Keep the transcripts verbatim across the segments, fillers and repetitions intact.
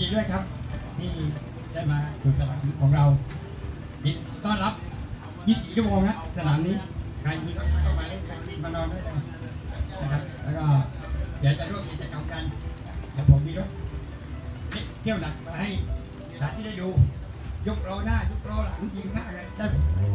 ดีด้วยครับที่ได้มาสู่สนามของเรายินต้อนรับยี่สิบสี่ชั่วโมงนะสนามนี้ใครมีรถเข้ามาเล่นกันกินมานอนได้เลยนะครับแล้วก็เดี๋ยวจะร่วมกิจกรรมกันเดี๋ยวผมมีรถเที่ยวหนักมาให้สาธิตได้ดูยกโลหน้ายกโลหลังยิงข้ากันได้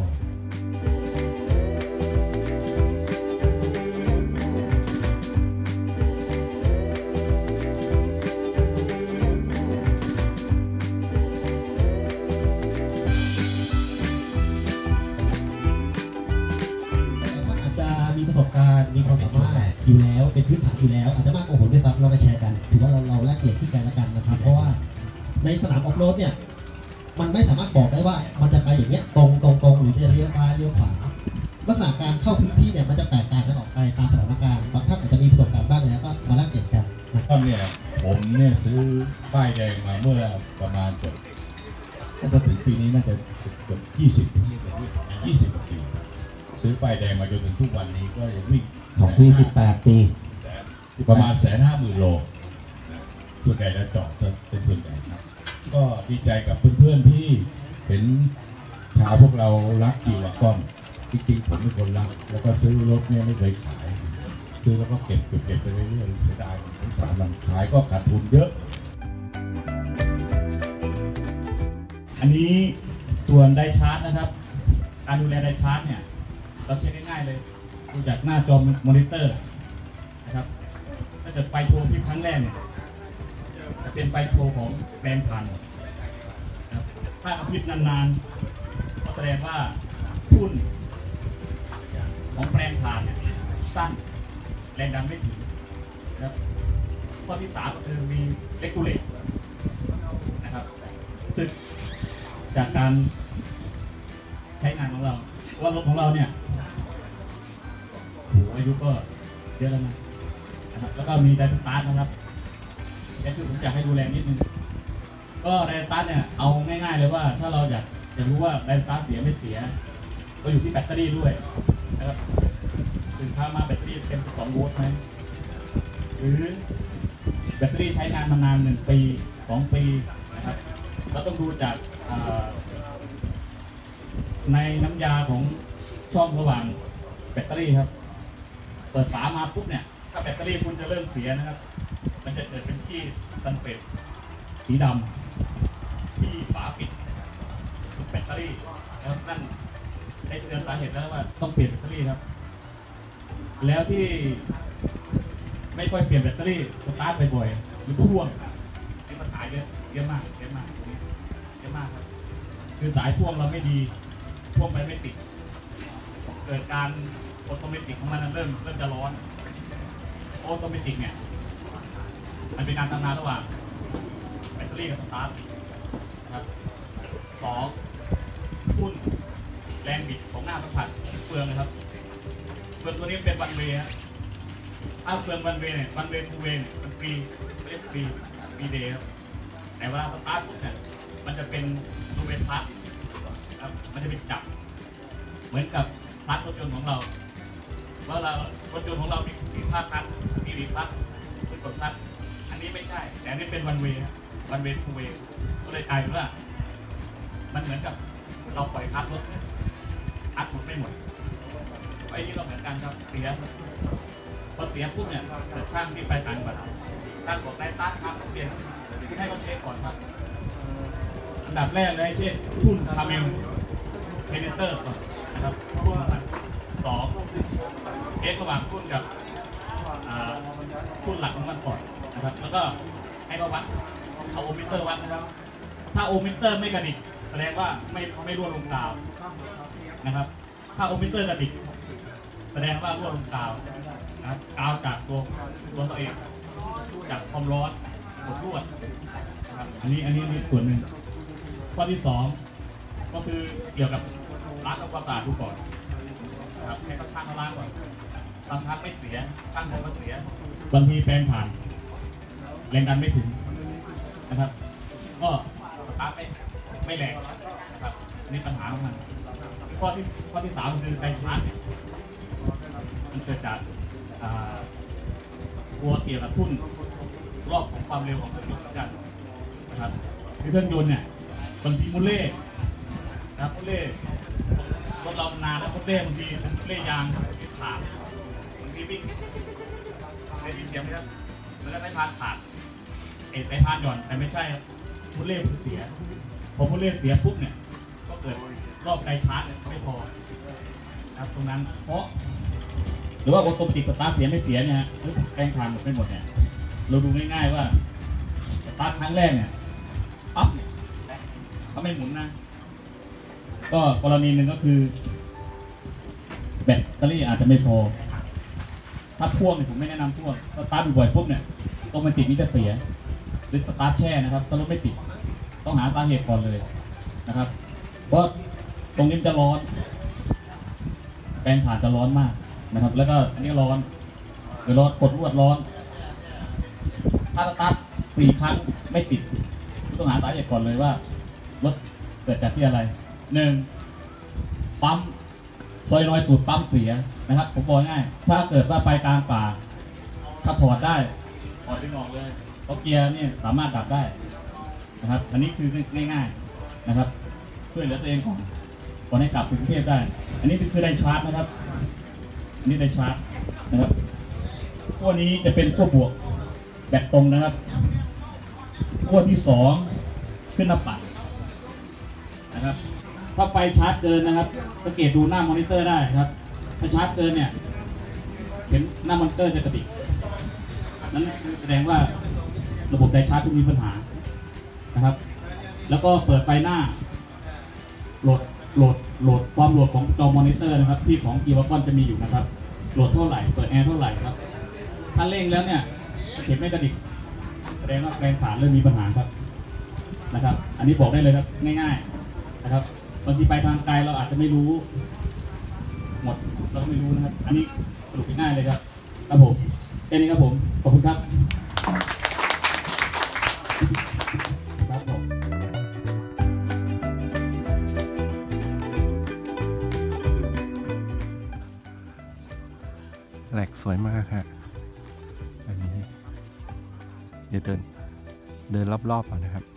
มีประสบการณ์มีความสามารถอยู่แล้วเป็นพื้นฐานอยู่แล้วอาจจะมากกว่าผมด้วยซ้ำเราไปแชร์กันถือว่าเราเราแลกเปลี่ยนที่กันและกันนะครับเพราะว่าในสนามออฟโรดเนี่ยมันไม่สามารถบอกได้ว่ามันจะไปอย่างเงี้ยตรงตรงตรงหรือจะเลี้ยวซ้ายเลี้ยวขวาลักษณะการเข้าพื้นที่เนี่ยมันจะแตกต่างกันออกไปตามสถานการณ์บางท่านอาจจะมีประสบการณ์บ้างแล้วก็มาแลกเปลี่ยนกันนะครับเนี่ยผมเนี่ยซื้อป้ายแดงมาเมื่อประมาณเกือบน่าจะถึงปีนี้น่าจะเกือบยี่สิบยี่สิบปีซื้อป้ายแดงมาจนถึงทุกวันนี้ก็ยังวิ่งของปีสิบแปดปีประมาณแสนห้าหมื่นโลส่วนใหญ่จะจอดเป็นส่วนใหญ่ครับก็ดีใจกับเพื่อนๆที่เห็นชาวพวกเรารักกีฬาก้อนจริงๆผมเป็นคนรักแล้วก็ซื้อรถเนี่ยไม่เคยขายซื้อแล้วก็เก็บเก็บเก็บไปเรื่อยๆเสียดายสงสารมันขายก็ขาดทุนเยอะอันนี้ส่วนไดชาร์จนะครับการดูแลไดชาร์จเนี่ยเราเช็คง่ายๆเลยดูจากหน้าจอมอนิเตอร์นะครับถ้าเกิดไฟโชว์ที่ครั้งแรกเนี่ยจะเป็นไฟโชว์ของแปลงถ่านนะครับถ้ากระพริบนานๆก็แสดงว่าทุ่นของแปลงถ่านเนี่ยสั้นแรงดันไม่ถึงนะครับข้อที่สามก็คือมีเลกูเลตนะครับซึ่งจากการใช้งานของเราว่ารถของเราเนี่ยโหอายุก็เยอะแล้วนะนะครับแล้วก็มีไดสตาร์ทนะครับนี่คือผมอยากให้ดูแลนิดนึงก็ไดสตาร์ทเนี่ยเอาง่ายๆเลยว่าถ้าเราอยากจะรู้ว่าไดสตาร์ทเสียไม่เสียก็อยู่ที่แบตเตอรี่ด้วยนะครับถึงถ้ามาแบตเตอรี่เต็มสองโวลต์ไหมหรือแบตเตอรี่ใช้งานมานานหนึ่งปีสองปีนะครับเราต้องดูจากในน้ำยาของช่องระหว่างแบตเตอรี่ครับเปิดฝามาปุ๊บเนี่ยถ้าแบตเตอรี่คุณจะเริ่มเสียนะครับมันจะเกิดเป็นที่ตันเป็ดสีดำที่ฝาปิดแบตเตอรี่แล้วนั่นได้เตือนสาเหตุแล้วว่าต้องเปลี่ยนแบตเตอรี่ครับแล้วที่ไม่ค่อยเปลี่ยนแบตเตอรี่สตาร์ทบ่อยๆหรือพ่วงมีปัญหาเยอะเยอะมากเยอะมากเยอะมากครับคือสายพ่วงเราไม่ดีพ่วงไปไม่ติดเกิดการออโตเมติกของมันเริ่มเริ่มจะร้อนออโตเมติกเนี่ยมันเป็นการทำงานระหว่างแบตเตอรี่กับสตาร์ทนะครับสองทุ่นแรงบิดของหน้าสัมผัสเฟืองนะครับเฟืองตัวนี้เป็นวันเวย์ถ้าเฟืองวันเวย์เนี่ยวันเวย์ทูเวย์มันฟรีเรียกฟรีฟรีเดย์ครับแต่เวลาสตาร์ทปุ๊บเนี่ยมันจะเป็นทูเวย์พลัสครับมันจะเป็นจับเหมือนกับพลัสรถยนต์ของเราเพราะเรารถยนต์ของเรามีมีภาคพลัสมีรีพลัสมีกดพลัสอันนี้ไม่ใช่แต่อันนี้เป็นวันเวย์วันเวย์ทูเวย์ก็เลยกลายเป็นว่ามันเหมือนกับเราปล่อยพลัสรถอัดหมดไม่หมดไอ้นี่เราเหมือนกันครับเสียพอเสียปุ๊บเนี่ยเกิดช่างที่ไปต่างจังหวัดช่างบอกได้ตัดครับต้องเปลี่ยนคุณให้เขาเช็คก่อนครับอันดับแรกเลยเช่นทุ่นคาเมลเพเนเตอร์ก่อนนะครับทุ่นมันสองเอ็กระหว่างทุ่นกับทุ่นหลักของมันก่อนนะครับแล้วก็ให้เขาวัดเอาโอห์มมิเตอร์วัดนะครับถ้าโอห์มมิเตอร์ไม่กระดิกแสดงว่าไม่ไม่รั่วลงกาวนะครับถ้าโอห์มมิเตอร์กระดิกแสดงว่ารั่วลงกาวนะครับกาวจากตัวตัวตัวเองจากความร้อนกดรั่วนะครับอันนี้อันนี้นี่ส่วนหนึ่งข้อที่สองก็คือเกี่ยวกับล้างความสะอาดดูก่อนนะครับให้เขาช่างเขาล้างก่อนบางครั้งไม่เสียช่างผมก็เสียบางทีแปลงผ่านแรงดันไม่ถึงนะครับก็สตาร์ทไม่ไม่แรงนะครับอันนี้ปัญหาของมันข้อที่ข้อที่สามคือไดชาร์จมันเกิดจากตัวเกี่ยวกับทุ่นรอบของความเร็วของเครื่องยนต์เหมือนกันนะครับคือเครื่องยนต์เนี่ยบางทีมุเล่นะครับมุเล่รถเรานานแล้วมุเล่บางทีเป็นมุเล่ยางที่ขาดบางทีวิ่งได้ยินเสียงไหมครับแล้วก็สายพานขาดเอ็ดสายพานหย่อนแต่ไม่ใช่มุเล่เสียพอมุเล่เสียปุ๊บเนี่ยก็เกิดรอบไกลชาร์จไม่พอครับตรงนั้นเพราะหรือว่าออโตเมติกสตาร์ทเสียไม่เสียเนี่ยหรือแกงทางไม่หมดเนี่ยเราดูง่ายๆว่าสตาร์ทครั้งแรกเนี่ยปั๊บถ้าไม่หมุนนะก็กรณีหนึ่งก็คือแบตเตอรี่อาจจะไม่พอถ้าพ่วงเนี่ยผมไม่แนะนำพ่วงสตาร์ทบ่อยๆปุ๊บเนี่ยออโตเมติกนี้จะเสียหรือสตาร์ทแช่นะครับถ้ารถไม่ติดต้องหาสาเหตุก่อนเลยนะครับเพราะตรงนี้จะร้อนแปลงถ่านจะร้อนมากนะครับแล้วก็อันนี้ร้อนหรือร้อนกดลวดร้อนถ้าสตาร์ทสี่ครั้งไม่ติดต้องหาสาเหตุก่อนเลยว่ารถเกิดจากที่อะไรหนึ่งปั๊มซอยลอยตูดปั๊มเสียนะครับผมบอกง่ายถ้าเกิดว่าไปกลางป่าถ้าถอดได้ถอดดึงออกเลยเพราะเกียร์นี่สามารถดับได้นะครับอันนี้คือง่ายๆนะครับเพื่อเหลือตัวเองก่อนก่อนให้กลับกรุงเทพได้อันนี้คือได้ชาร์จนะครับอันนี้ได้ชาร์จนะครับขั้วนี้จะเป็นขั้วบวกแบบตรงนะครับขั้วที่สองขึ้นหน้าปัดนะครับถ้าไฟชาร์จเกินนะครับสังเกตดูหน้ามอนิเตอร์ได้ครับถ้าชาร์จเกินเนี่ยเห็นหน้ามอนิเตอร์จะกระดิกนั้นแสดงว่าระบบไดชาร์จมีปัญหานะครับแล้วก็เปิดไฟหน้าโหลดโหลดโหลดความโหลดของจอมอนิเตอร์นะครับที่ของกีวากอนจะมีอยู่นะครับโหลดเท่าไหร่เปิดแอร์เท่าไหร่ครับถ้าเร่งแล้วเนี่ยเข็มไม่กระดิกแสดงว่าแปลงถ่านเริ่มมีปัญหาครับนะครับอันนี้บอกได้เลยครับง่ายๆนะครับบางทีไปทางไกลเราอาจจะไม่รู้หมดเราก็ไม่รู้นะครับอันนี้สรุปง่ายเลยครับครับผมแค่นี้ครับผมขอบคุณครับครับผมแหลกสวยมากฮะอันนี้เดี๋ยวเดินเดินรอบๆก่อนนะครับ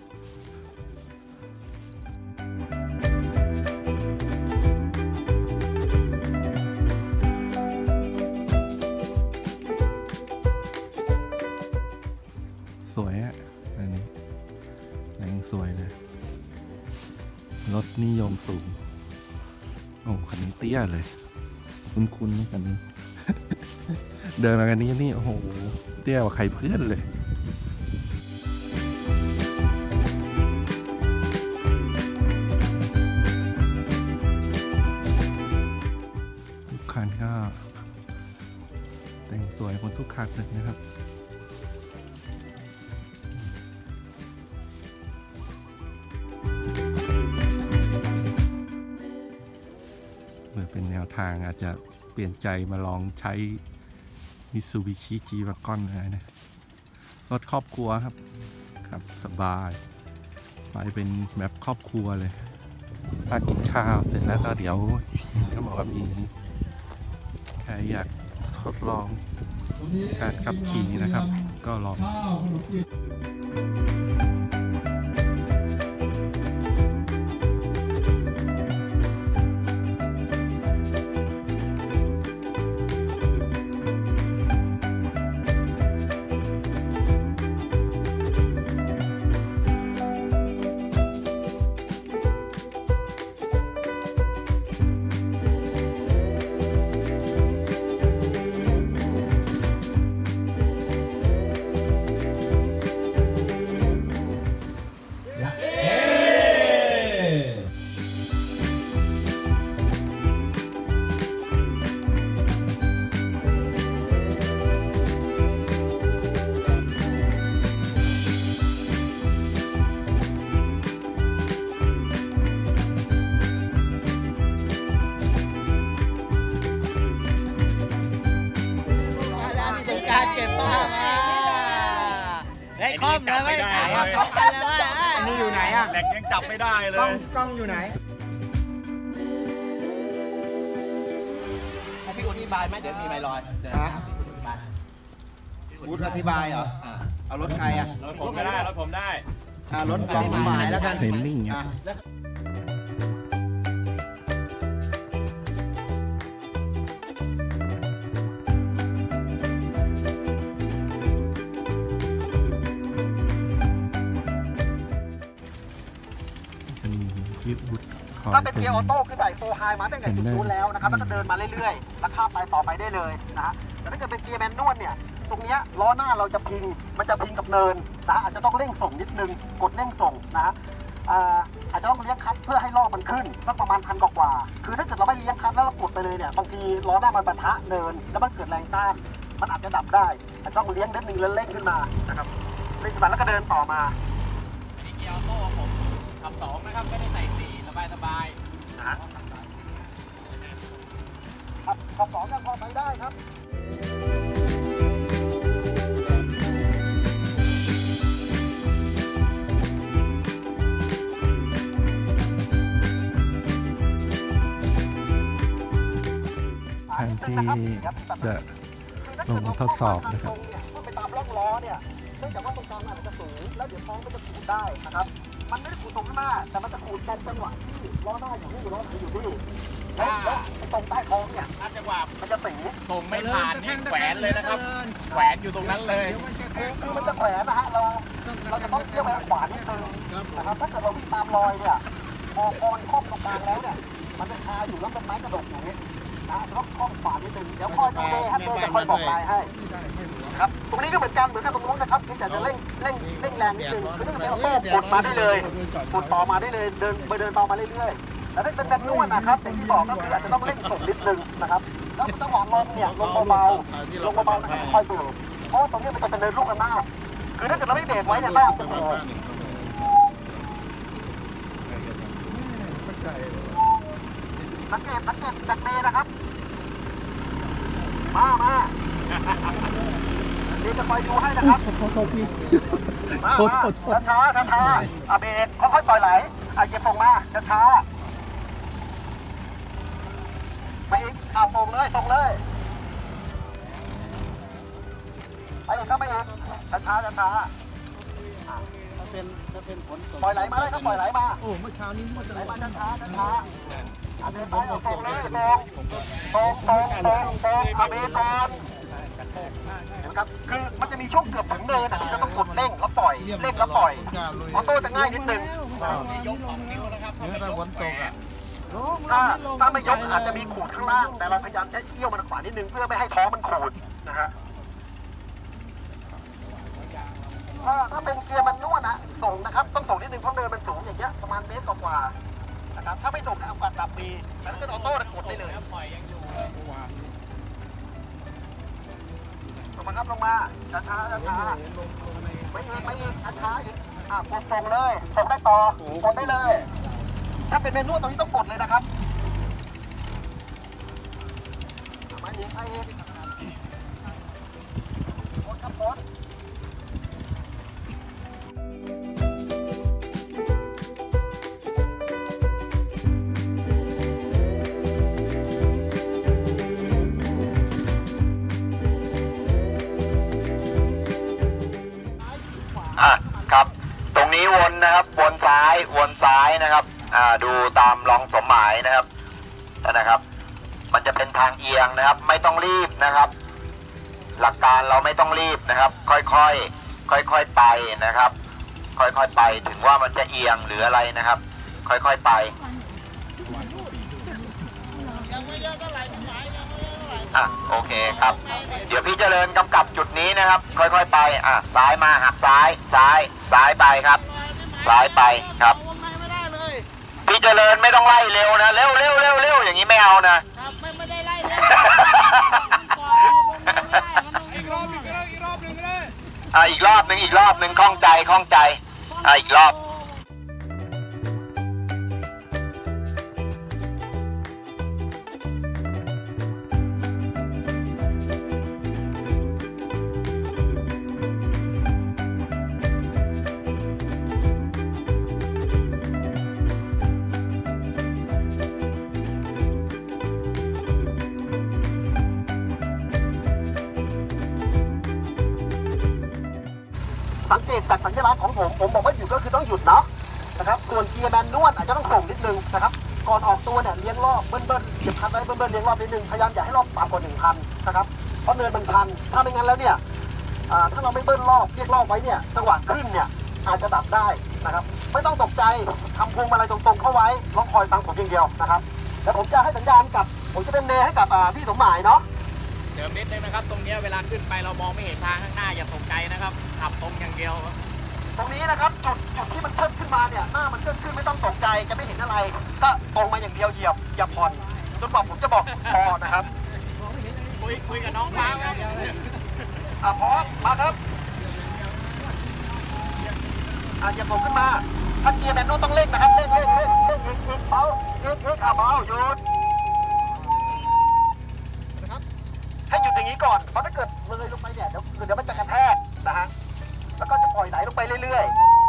สวยอะอันนี้แรงสวยเลยรถนิยมสูงโอ้คันนี้เตี้ยเลยคุ้นๆกันนี้ เดินมากันนี้นี่โอ้โหเตี้ยกว่าใครเพื่อนเลยทุกคันก็แต่งสวยหมดทุกคันเลยนะครับเหมือนเป็นแนวทางอาจจะเปลี่ยนใจมาลองใช้ Mitsubishi G-Wagon อะไรนะรถครอบครัวครับครับสบายไปเป็นแบบครอบครัวเลยถ้ากินข้าวเสร็จแล้วก็เดี๋ยวก็บอกว่ามีใครอยากทดลองการขับขี่นะครับ ก็ลองการเก็บภาพมาได้คล่อมเลยไม่ต่างกันสองพันเลยว่าอันนี้อยู่ไหนอะแหลกยังจับไม่ได้เลยกล้องกล้องอยู่ไหนให้พี่อุดอธิบายไหมเดี๋ยวมีไมลอยฮะอุดอธิบายเหรอเอารถใครอะรถผมก็ได้รถผมได้อ่ารถกองหมายแล้วกันเทรนนิ่งคอ่ะรับ เป็นที่อุดคอยถ้าเป็นเกียร์ออโต้คือใส่โฟร์ไฮมาตั้งแต่จุดนู้นแล้วนะครับแล้วก็เดินมาเรื่อยๆแล้วข้ามไปต่อไปได้เลยนะฮะแต่ถ้าเกิดเป็นเกียร์แมนนวลเนี่ยตรงเนี้ยล้อหน้าเราจะพิงมันจะพิงกับเนินนะอาจจะต้องเร่งส่งนิดนึงกดเร่งส่งนะฮะอ่าอาจจะต้องเลี้ยงคัทเพื่อให้รอบมันขึ้นสักประมาณพันกว่าๆคือถ้าเกิดเราไม่เลี้ยงคัทแล้วเรากดไปเลยเนี่ยบางทีล้อหน้ามันปะทะเนินแล้วมันเกิดแรงต้านมันอาจจะดับได้อาจจะต้องเลี้ยงนิดนึงแล้วเร่งขึ้นมานะครับเร่งขึ้นมาแล้วก็เดินต่อมานี่เกียร์ออโต้ผมขับสองนะครับไม่ได้ใส่สี่สบายสบายครับขอบสองยังพอไปได้ครับทางที่จะลงทดสอบนะครับถ้าไปตามร่องล้อเนี่ยเนื่องจากว่าตรงกลางมันอาจจะสูงแล้วเดี๋ยวท้องมันจะขูดได้นะครับมันไม่ได้ขูดตรงข้างหน้าแต่มันจะขูดตรงจังหวะที่ล้อหน้าอยู่นี่ล้อหลังอยู่นี่แล้วแล้วไอ้ตรงใต้ท้องเนี่ยถ้าจังหวะมันจะสีส่งไม่ผ่านนี่แขวนเลยนะครับแขวนอยู่ตรงนั้นเลยคือคือมันจะแขวนนะฮะเราเราจะต้องเที่ยวไปทางขวานิดนึงนะครับถ้าเกิดเราวิ่งตามรอยเนี่ยพอพอมันครอบตรงกลางแล้วเนี่ยมันจะคาอยู่แล้วเป็นไม้กระดกอย่างนี้นะจะต้องครอบขวานิดนึงเดี๋ยวคอยดูเดย์ฮะเดย์จะคอยบอกลายให้ครับตรงนี้ก็เหมือนกันเหมือนกับตรงนู้นนะครับที่จะจะเร่งเร่งเร่งแรงนิดนึงคือถ้าเกิดเป็นออโต้กดมาได้เลยกดต่อมาได้เลยเดินไปเดินต่อมาเรื่อยๆแต่ถ้าเป็นแบบนวดนะครับอย่างที่บอกก็คืออาจจะต้องเร่งส่งนิดนึงนะครับแล้วจังหวะลงเนี่ยลงเบาๆลงเบาๆแล้วก็ค่อยเบรกเพราะว่าตรงนี้มันจะเป็นเนินลูกระนาดคือถ้าเกิดเราไม่เบรกไว้เนี่ยหน้าจะโผล่สังเกตสังเกตจากเดย์นะครับมามานี่จะคอยดูให้นะครับมามาช้าช้าช้าอ่ะเบรกค่อยๆปล่อยไหลอ่ะเหยียบตรงมาช้าช้าไปอีกอ่ะตรงเลยตรงเลยไปอีกครับไปอีกช้าช้าช้าช้าถ้าเป็นถ้าเป็นฝนปล่อยไหลมาเลยครับปล่อยไหลมาโอ้เมื่อเช้านี้มันไหลมาช้าช้าช้าอ่ะเดินไปตรงเลยตรงตรงตรงตรงตรงอ่ะเบรกก่อนนะครับคือมันจะมีช่วงเกือบถึงเนินนะที่จะต้องกดเร่งแล้วปล่อยเร่งแล้วปล่อยออโต้จะง่ายนิดนึงยกสองนิ้วนะครับถ้าไม่ยกแปดถ้าถ้าไม่ยกอาจจะมีขูดข้างล่างแต่เราพยายามใช้เอี้ยวมันขวานิดนึงเพื่อไม่ให้ท้องมันขูดนะฮะถ้าถ้าเป็นเกียร์มันนวดนะส่งนะครับต้องส่งนิดนึงเพราะเนินมันสูงอย่างเงี้ยประมาณเมตรกว่าๆนะครับถ้าไม่ส่งนะโอกาสดับดีแต่ถ้าเป็นออโต้จะกดได้เลยปล่อยยังอยู่ลงมาครับลงมาช้าช้าช้าช้าไม่อีกไม่อีกช้าช้าอีกอ่ะกดส่งเลยส่งได้ต่อกดได้เลยถ้าเป็นเมนูตรงนี้ต้องกดเลยนะครับมาอีกมาอีกกดครับกดอ่ะครับตรงนี้วนนะครับวนซ้ายวนซ้ายนะครับอ่าดูตามรองสมหมายนะครับนะครับมันจะเป็นทางเอียงนะครับไม่ต้องรีบนะครับหลักการเราไม่ต้องรีบนะครับค่อยๆค่อยๆไปนะครับค่อยๆไปถึงว่ามันจะเอียงหรืออะไรนะครับค่อยๆไปอ่ะโอเคครับเดี๋ยวพี่เจริญกำกับจุดนี้นะครับค่อยๆไปอ่ะซ้ายมาหักซ้ายซ้ายซ้ายไปครับซ้ายไปครับพี่เจริญไม่ต้องไล่เร็วนะเร็วเร็วเร็วเร็วอย่างนี้ไม่เอานะครับไม่ไม่ได้ไล่เร็วอีกรอบอีกรอบอีกรอบหนึ่งเลยอ่ะอีกรอบหนึ่งอีกรอบหนึ่งคล่องใจคล่องใจอ่ะอีกรอบสังเกตจากสัญลักษณ์ของผมผมบอกว่าหยุดก็คือต้องหยุดเนาะนะครับส่วนเกียร์แมนนวลอาจจะต้องส่งนิดนึงนะครับก่อนออกตัวเนี่ยเลี้ยงรอบเบิ้ลเบิ้ลเก็บคันไว้เบิ้ลเบิ้ลเลี้ยงรอบนิดนึงพยายามอย่าให้รอบต่ำกว่าหนึ่งพันนะครับเพราะเนินมันชันถ้าไม่งั้นแล้วเนี่ยถ้าเราไม่เบิ้ลรอบเรียกรอบไว้เนี่ยจังหวะขึ้นเนี่ยอาจจะดับได้นะครับไม่ต้องตกใจทำพวงมาลัยตรงๆเข้าไว้ลองคอยฟังผมอย่างเดียวนะครับแล้วผมจะให้สัญญาณกับผมจะเป็นเนให้กับพี่สมหมายเนาะเดิมนิดนึงนะครับตรงนี้เวลาขึ้นไปเรามองไม่เห็นทางข้างหน้าอย่าตกใจนะครับขับตรงอย่างเดียวตรงนี้นะครับจุดจุดที่มันเชิดขึ้นมาเนี่ยหน้ามันเชิดขึ้นไม่ต้องตกใจจะไม่เห็นอะไรก็ตรงมาอย่างเดียวเหยียบอย่าผ่อนจนกว่าผมจะบอกพอนะครับคุยคุยกับน้องฟ้าไหมอ่ะพร้อมมาครับอ่ะอย่าผมขึ้นมาถ้าเกียร์แมนนวลต้องเร่งนะครับเร่งเร่งเร่งเร่งเร่งเร่งเบาเร่งเร่งอ่ะเบาหยุดนะครับให้หยุดอย่างนี้ก่อนเพราะถ้าเกิดเลยลงไปเนี่ยเดี๋ยวเดี๋ยวมันจะกระแทกนะฮะแล้วก็จะปล่อยไหลลงไปเรื่อย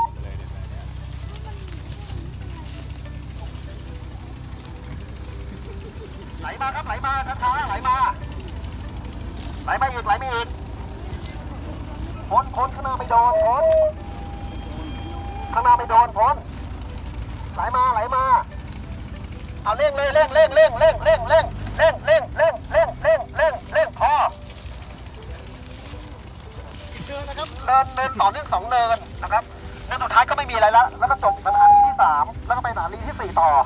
ๆไหลมาครับไหลมาช้าๆไหลมาไหลมาอีกไหลมาอีกพ้นพ้นข้างหน้าไม่โดนพ้นข้างหน้าไม่โดนพ้นไหลมาไหลมาเอาเร่งเลยเร่งเร่งเร่งเร่งเร่งเร่งเร่งเร่งเร่งเร่งเร่งเร่งเร่งพอเดินนะครับเดินเดินต่อเนื่องสองเดินนะครับเดินสุดท้ายก็ไม่มีอะไรแล้วแล้วก็จบสถานีที่สามแล้วก็ไปสถานีที่สี่ต่อ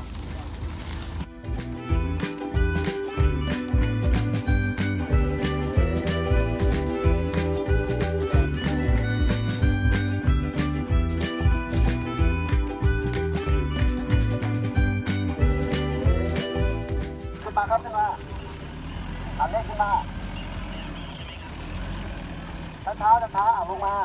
ขึ้นมาครับขึ้นมาอันเล็กขึ้นมาช้าช้าช้าเอาลงมา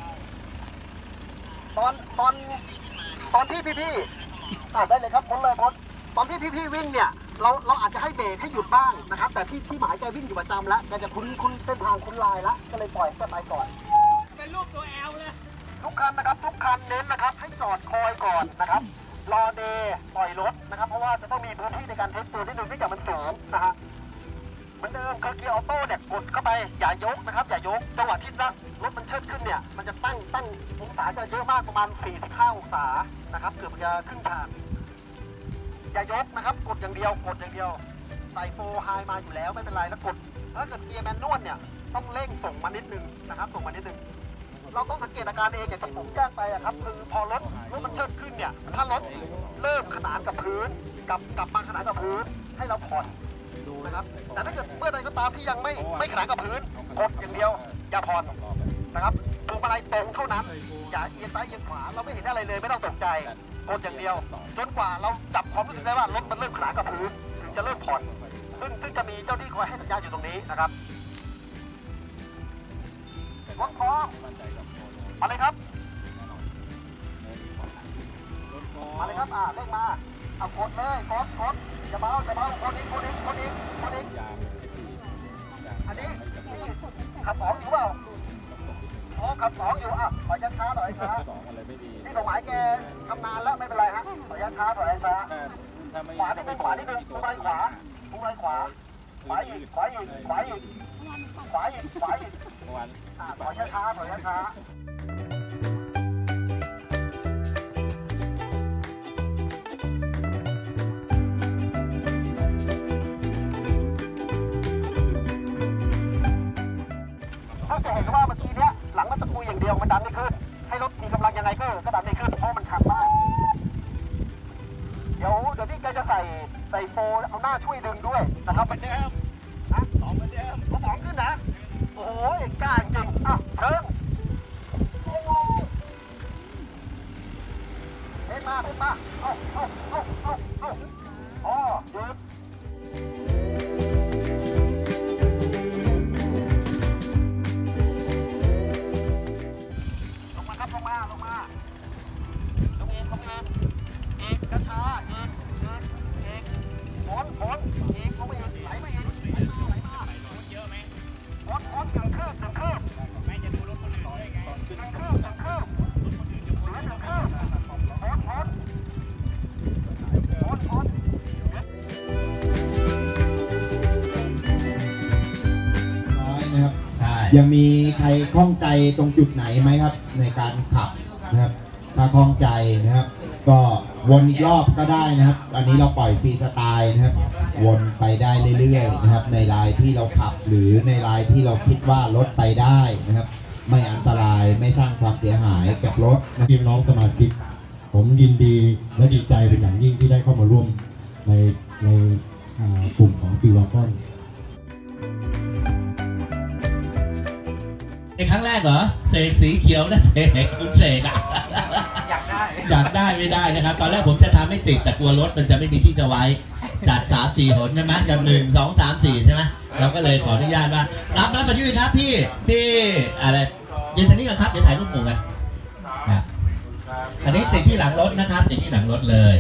ตอนตอนตอนที่พี่พี่อ่าได้เลยครับพ้นเลยพ้นตอนที่พี่พี่วิ่งเนี่ยเราเราอาจจะให้เบรกให้หยุดบ้างนะครับแต่ที่ที่หมายแกวิ่งอยู่ประจำแล้วแกจะคุ้นคุ้นเส้นทางคุ้นลายแล้วก็เลยปล่อยแกไปก่อนเป็นรูปตัวแอลเลยทุกคันนะครับทุกคันเน้นนะครับให้จอดคอยก่อนนะครับรอเดย์ปล่อยรถนะครับเพราะว่าจะต้องมีพื้นที่ในการเทสตัวนิดนึงที่จะมันสูงนะฮะเหมือนเดิมคือเกียร์ออโต้เนี่ยกดเข้าไปอย่ายกนะครับอย่ายกจังหวะที่รถมันเชิดขึ้นเนี่ยมันจะตั้งตั้งองศาจะเยอะมากประมาณสี่สิบห้าองศานะครับเกือบจะครึ่งทางอย่ายกนะครับกดอย่างเดียวกดอย่างเดียวใส่โฟร์ไฮมาอยู่แล้วไม่เป็นไรแล้วกดถ้าเกิดเกียร์แมนนวลเนี่ยต้องเร่งส่งมานิดนึงนะครับส่งมานิดนึงเราต้องสังเกตอาการเองอย่างที่ผมแจ้งไปครับคือพอรถรถมันเชิดขึ้นเนี่ยถ้ารถเริ่มขนานกับพื้นกับกลับมาขนานกับพื้นให้เราผ่อนดูนะครับแต่ถ้าเกิดเมื่อใดก็ตามที่ยังไม่ไม่ขนานกับพื้นกดอย่างเดียวอย่าผ่อนนะครับพวงมาลัยตรงเท่านั้นอย่าเอียงซ้ายเอียงขวาเราไม่เห็นอะไรเลยไม่ต้องตกใจกดอย่างเดียวจนกว่าเราจับความรู้สึกได้ว่ารถมันเริ่มขนานกับพื้นถึงจะเริ่มผ่อนซึ่งซึ่งจะมีเจ้าที่คอยให้สัญญาณอยู่ตรงนี้นะครับรถพร้อมมาเลยครับมาเลยครับอ่าเร่งมาเอากดเลยกดกดอย่าเบาอย่าเบากดอีกกดอีกกดอีกกดอีกอันนี้ขับสองอยู่เปล่าอ๋อขับสองอยู่อ่ะถอยช้าๆถอยช้าที่ตรงหมายแกทำนานแล้วไม่เป็นไรฮะถอยช้าถอยช้าขวานิดนึงขวานิดนึงพุ่งไปขวาพุ่งไปขวาขวาอีกขวาอีกขวาอีกขวาอีกขวาอีกอ่าถอยช้าถอยช้าจะเห็นว่าเมื่อกี้เนี้ยหลังมันตะกุยอย่างเดียวมันดันไม่ขึ้นให้รถมีกำลังยังไงก็ก็ดันไม่ขึ้นเพราะมันขับมากเดี๋ยวเดี๋ยวพี่แกจะใส่ใส่โฟเอาหน้าช่วยดึงด้วยนะครับเหมือนเดิมนะสองเหมือนเดิมเอาสองขึ้นนะโอ้โหกล้าจริงอ่ะเชิญเอ็งเลยเอ็งมาเอ็งมาเอาเอาเอาเอาเอาอ๋อหยุดลงมาครับลงมาลงมาลงเองลงเองเองช้าช้าเองเองเองฝนฝนเองลงมาเองไหลมาเองไหลมาไหลมาเยอะไหมฝนฝนถึงคืบถึงคืบไม่จะดูรถคนอื่นได้ไงถึงคืบถึงคืบรถคนอื่นจะดูถึงคืบฝนฝนฝนฝนน้อยนะครับใช่ยังมีใครข้องใจตรงจุดไหนไหมครับในการขับนะครับถ้าข้องใจนะครับ ก็วนอีกรอบก็ได้นะครับ อันนี้เราปล่อยฟรีสไตล์นะครับวนไปได้เรื่อยๆนะครับในลายที่เราขับหรือในลายที่เราคิดว่ารถไปได้นะครับ ไม่อันตรายไม่สร้างความเสียหายกับรถนะพี่น้องสมาชิกผมยินดีและดีใจเป็นอย่างยิ่งที่ได้เข้ามาร่วมในในกลุ่มของปีวากอนในครั้งแรกเหรอเสกสีเขียวนะเสกคุณเสกอะอยากได้อยากได้ไม่ได้นะครับตอนแรกผมจะทำให้ติดแต่กลัวรถมันจะไม่มีที่จะไว้จัดสามสี่หนใช่ไหมจำหนึ่งสองสามสี่ใช่ไหมเราก็เลยขออนุญาตว่ารับรับมาด้วยครับพี่พี่อะไรเย็นทางนี้ก่อนครับเดี๋ยวถ่ายรูปหมู่กันนะอันนี้ติดที่หลังรถนะครับติดที่หลังรถเลย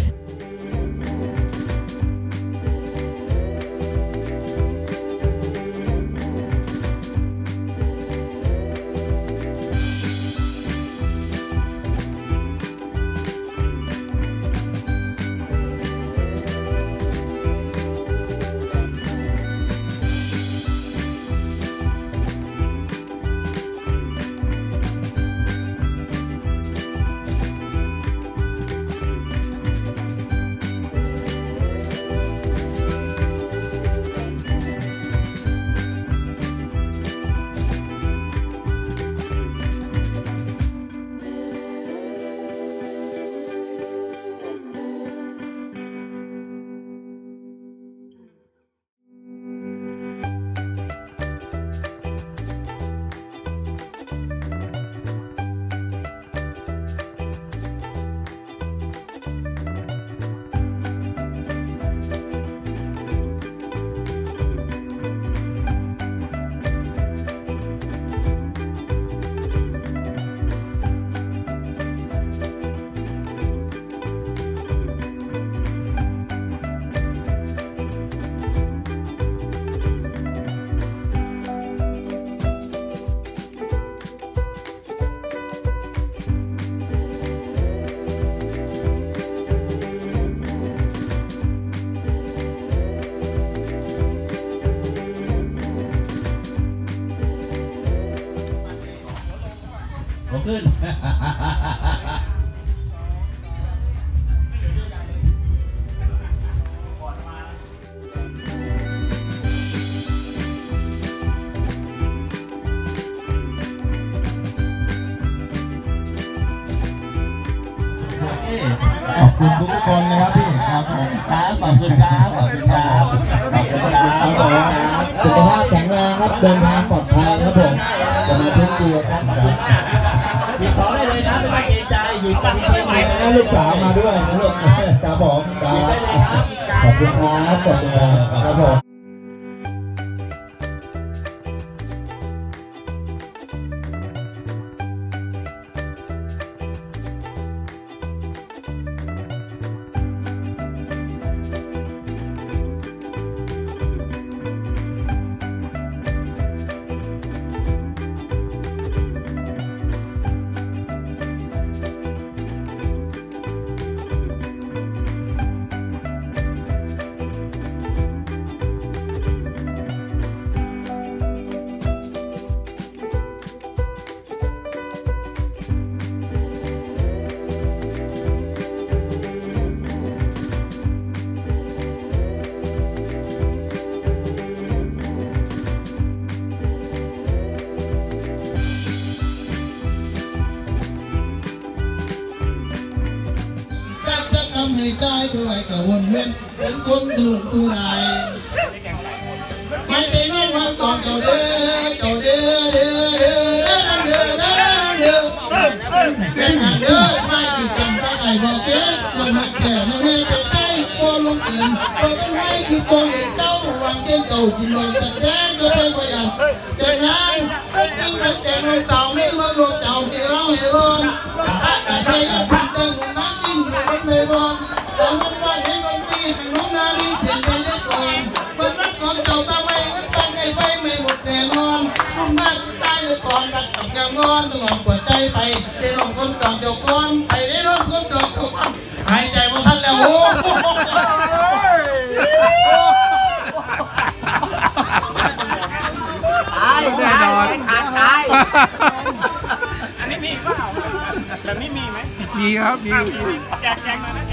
ขึ้นขอบคุณทุกคนนะครับพี่ครับผมครับขอบคุณครับขอบคุณครับขอบคุณครับสุขภาพแข็งแรงครับเดินทางปลอดภัยครับผมจะมาทุกตัวครับหยิบของได้เลยครับไม่เกรงใจหยิบกันที่ไหนนะลูกสาวมาด้วยนะลูกครับผมครับขอบคุณครับขอบคุณครับครับผมให้ได้ด้วยกับวนเวียนเป็นคนดูดูไรไม่ไปนอนวันก่อนเจ้าเด้อเจ้าเด้อเด้อเด้อเด้อเด้อเด้อเป็นหางเด้อไม่ติดกันตั้งไอ้บอกเจ๊คนหักแก่เนื้อไปใต้พอลงอื่นพอเป็นไรคือปองเจ้าวางเจ้าเต่ากินลอยตัดแดงก็ไปประหยัดแต่งานก็กินไปแต่ลงเต่าไม่มาลงเต่าที่เราเห็นร้อนแต่ใครจะทำแต่งน้ำกินอยู่บนเมฆร้อนเราไม่ว่าให้เราดีทางโน้นนาลีเปลี่ยนใจได้ก่อนมันรักก่อนเจ้าตาไว้รักตั้งใจไปไม่หมดแน่นอนรุ่นมากตายเลยก่อนรักกับกางอนต้องหลอกเปิดใจไปได้ลองคนก่อนเจ้าก่อนไปได้ลองคนก่อนเจ้าก่อนหายใจมาพันแล้วโอ้ตายแน่นอนมีครับมีแจกแจกมานะ